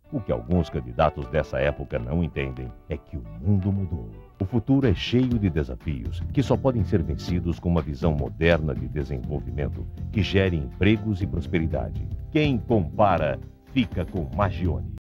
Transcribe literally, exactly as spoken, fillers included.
O que alguns candidatos dessa época não entendem é que o mundo mudou. O futuro é cheio de desafios que só podem ser vencidos com uma visão moderna de desenvolvimento que gere empregos e prosperidade. Quem compara, fica com Magione.